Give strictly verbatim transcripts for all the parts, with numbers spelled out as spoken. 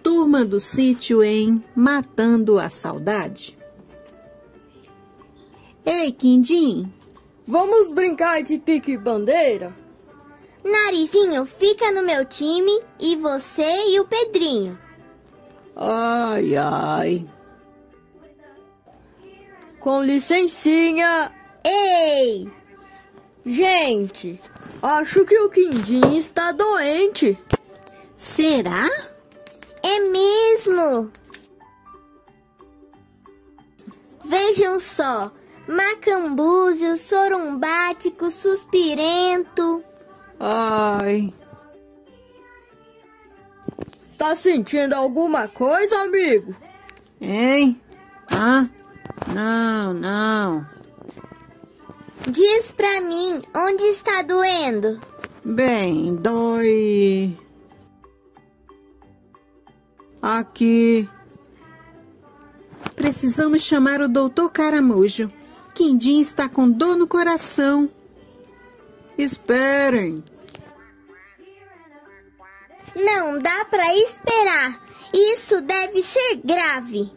turma do sítio em Matando a Saudade. Ei, Quindim! Vamos brincar de pique-bandeira? Narizinho, fica no meu time e você e o Pedrinho. Ai, ai. Com licencinha. Ei! Gente, acho que o Quindim está doente. Será? É mesmo! Vejam só, macambúzio, sorumbático, suspirento. Ai. Tá sentindo alguma coisa, amigo? Hein? Ah? Não, não. Diz pra mim, onde está doendo? Bem, dói... Aqui. Precisamos chamar o doutor Caramujo. Quindim está com dor no coração. Esperem. Não dá pra esperar. Isso deve ser grave.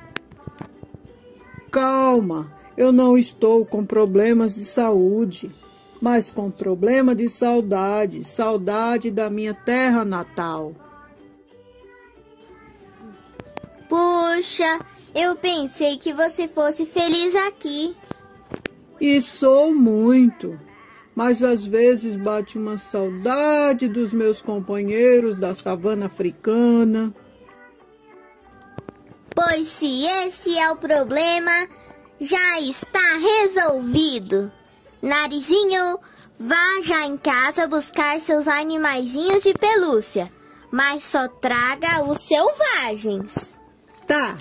Calma, eu não estou com problemas de saúde, mas com problema de saudade, saudade da minha terra natal. Puxa, eu pensei que você fosse feliz aqui. E sou muito, mas às vezes bate uma saudade dos meus companheiros da savana africana. Pois se esse é o problema, já está resolvido. Narizinho, vá já em casa buscar seus animaizinhos de pelúcia, mas só traga os selvagens. Tá.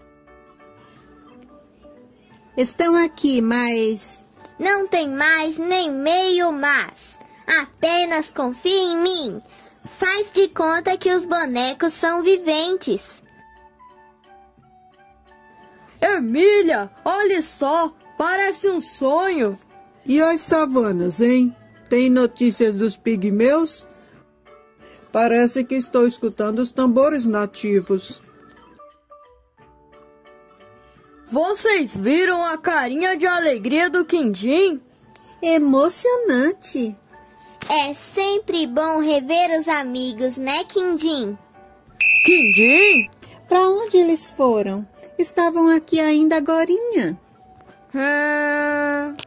Estão aqui, mas... Não tem mais nem meio mas. Apenas confie em mim. Faz de conta que os bonecos são viventes. Emília, olhe só, parece um sonho. E as savanas, hein? Tem notícias dos pigmeus? Parece que estou escutando os tambores nativos. Vocês viram a carinha de alegria do Quindim? Emocionante. É sempre bom rever os amigos, né, Quindim? Quindim? Para onde eles foram? Estavam aqui ainda agorinha. Hum...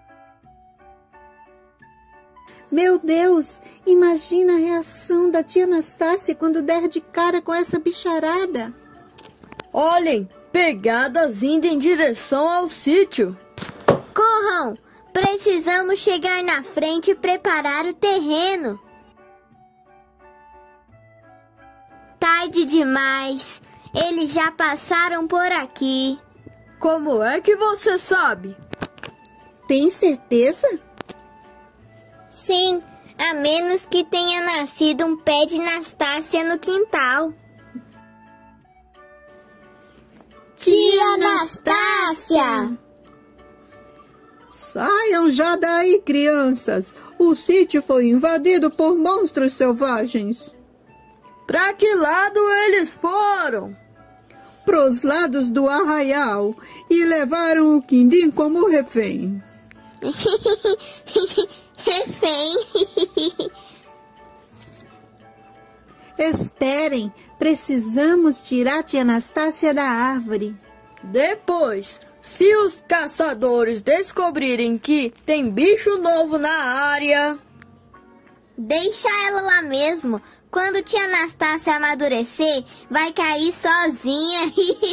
Meu Deus, imagina a reação da tia Anastácia quando der de cara com essa bicharada. Olhem, pegadas indo em direção ao sítio. Corram! Precisamos chegar na frente e preparar o terreno. Tarde demais. Eles já passaram por aqui. Como é que você sabe? Tem certeza? Sim, a menos que tenha nascido um pé de Anastácia no quintal. Tia Anastácia! Saiam já daí, crianças. O sítio foi invadido por monstros selvagens. Pra que lado eles foram? Pros lados do arraial e levaram o Quindim como refém. Refém. Esperem, precisamos tirar a tia Anastácia da árvore. Depois, se os caçadores descobrirem que tem bicho novo na área... Deixa ela lá mesmo. Quando tia Anastácia amadurecer, vai cair sozinha.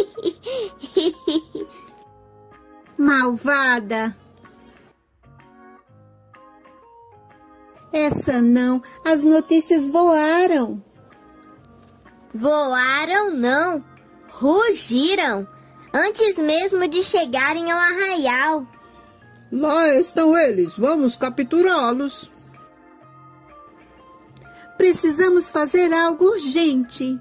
Malvada. Essa não, as notícias voaram. Voaram não, rugiram, antes mesmo de chegarem ao arraial. Lá estão eles, vamos capturá-los. Precisamos fazer algo urgente.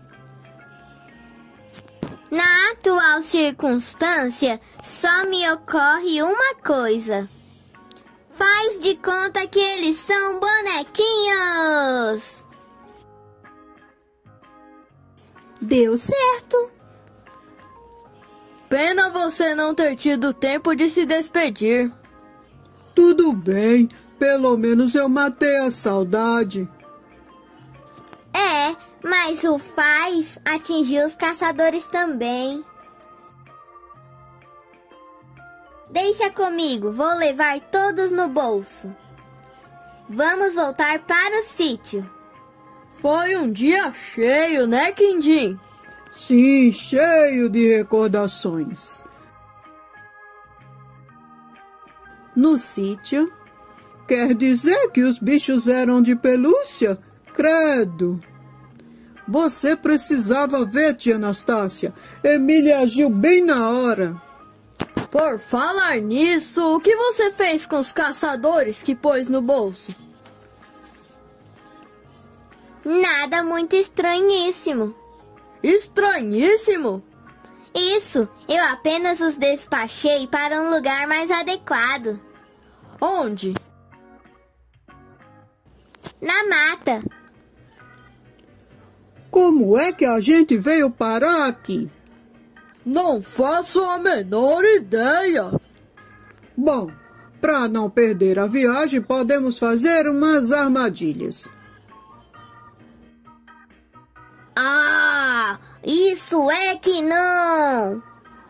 Na atual circunstância, só me ocorre uma coisa. Faz de conta que eles são bonequinhos. Deu certo. Pena você não ter tido tempo de se despedir. Tudo bem, pelo menos eu matei a saudade. É, mas o Faz atingiu os caçadores também. Deixa comigo, vou levar todos no bolso. Vamos voltar para o sítio. Foi um dia cheio, né, Quindim? Sim, cheio de recordações. No sítio, quer dizer que os bichos eram de pelúcia? Credo! Você precisava ver, tia Anastácia. Emília agiu bem na hora. Por falar nisso, o que você fez com os caçadores que pôs no bolso? Nada muito estranhíssimo. Estranhíssimo? Isso, eu apenas os despachei para um lugar mais adequado. Onde? Na mata. Como é que a gente veio parar aqui? Não faço a menor ideia. Bom, para não perder a viagem, podemos fazer umas armadilhas. Ah, isso é que não!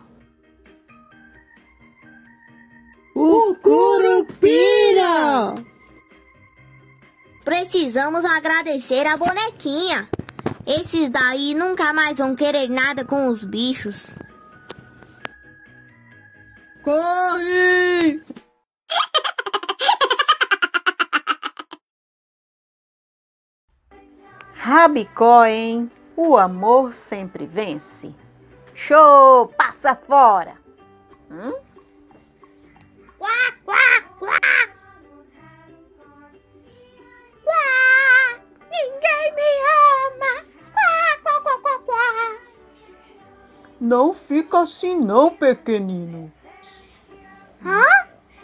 O Curupira! Precisamos agradecer a bonequinha. Esses daí nunca mais vão querer nada com os bichos. Corre! Rabicó, hein? O amor sempre vence. Show! Passa fora! Hum? Quá, quá, quá! Quá! Ninguém me ama! Quá, quá, quá, quá, quá! Não fica assim não, pequenino. Hã?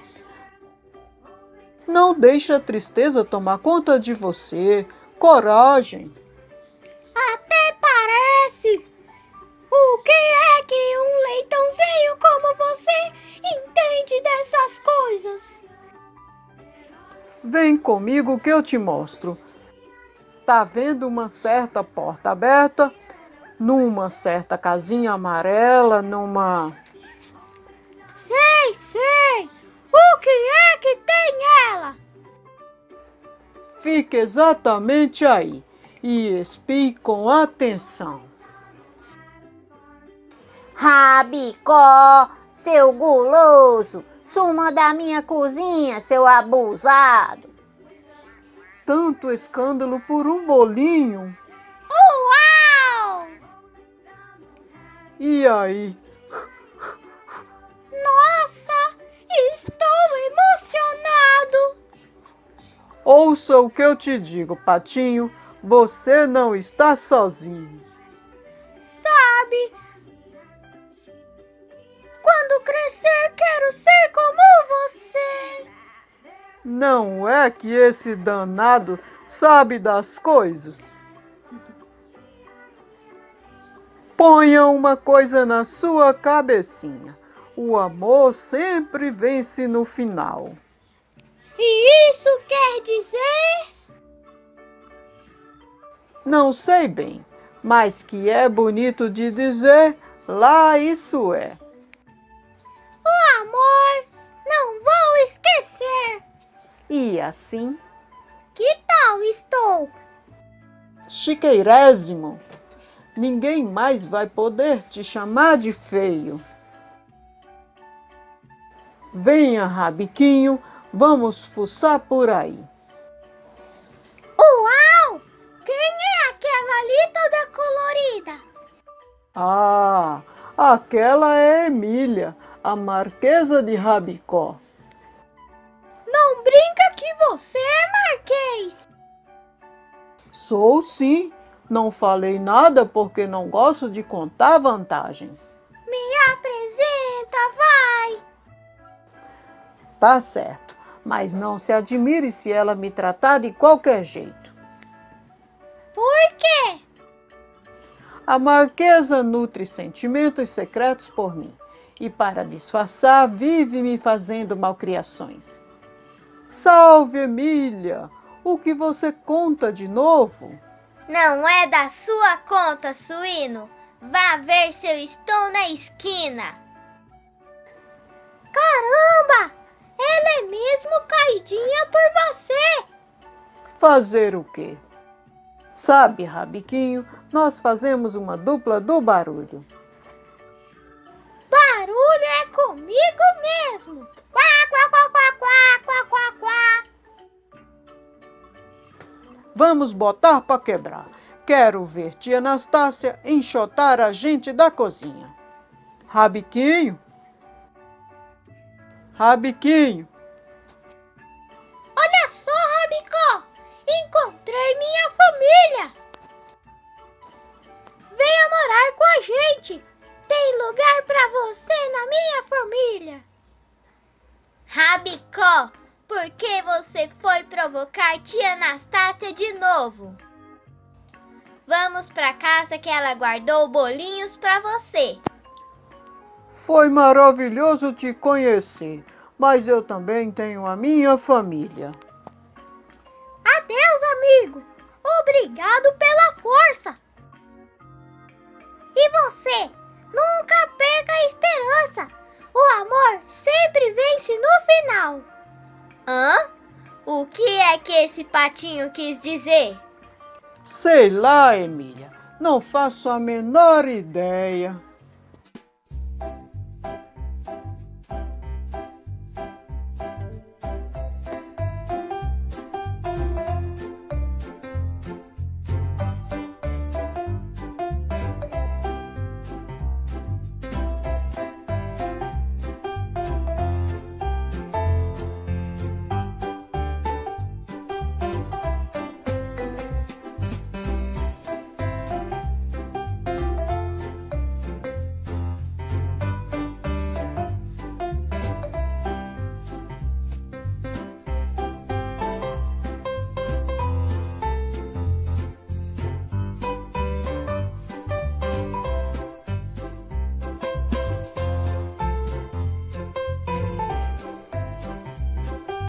Não deixe a tristeza tomar conta de você. Coragem. Até parece! O que é que um leitãozinho como você entende dessas coisas? Vem comigo que eu te mostro. Tá vendo uma certa porta aberta? Numa certa casinha amarela, numa... Sei, sei! O que é que tem ela? Fique exatamente aí e espie com atenção. Rabicó, seu guloso, suma da minha cozinha, seu abusado. Tanto escândalo por um bolinho. Uau! E aí? Nossa, estou emocionado! Ouça o que eu te digo, Patinho. Você não está sozinho. Sabe, quando crescer quero ser como você. Não é que esse danado sabe das coisas? Ponha uma coisa na sua cabecinha. O amor sempre vence no final. E isso quer dizer? Não sei bem, mas que é bonito de dizer, lá isso é. O amor, não vou esquecer. E assim, Que tal estou? Chiqueirésimo, ninguém mais vai poder te chamar de feio. Venha, Rabiquinho, vamos fuçar por aí. Uau! Quem é aquela ali toda colorida? Ah, aquela é Emília, a Marquesa de Rabicó. Não brinca que você é Marquês. Sou sim, não falei nada porque não gosto de contar vantagens. Me apresenta, vai. Tá certo, mas não se admire se ela me tratar de qualquer jeito. Por quê? A Marquesa nutre sentimentos secretos por mim e, para disfarçar, vive me fazendo malcriações. Salve, Emília! O que você conta de novo? Não é da sua conta, suíno. Vá ver se eu estou na esquina. Caramba! Ela é mesmo caidinha por você. Fazer o quê? Sabe, Rabiquinho, nós fazemos uma dupla do barulho. Barulho é comigo mesmo. Quá, quá, quá, quá, quá, quá, quá, quá. Vamos botar para quebrar. Quero ver tia Anastácia enxotar a gente da cozinha. Rabiquinho? Rabiquinho? Olha só, Rabicó! Encontrei minha família! Venha morar com a gente! Tem lugar para você na minha família! Rabicó, por que você foi provocar tia Anastácia de novo? Vamos para casa que ela guardou bolinhos para você. Foi maravilhoso te conhecer, mas eu também tenho a minha família. Adeus, amigo! Obrigado pela força! E você? Nunca perca a esperança! O amor sempre vence no final! Hã? O que é que esse patinho quis dizer? Sei lá, Emília, não faço a menor ideia.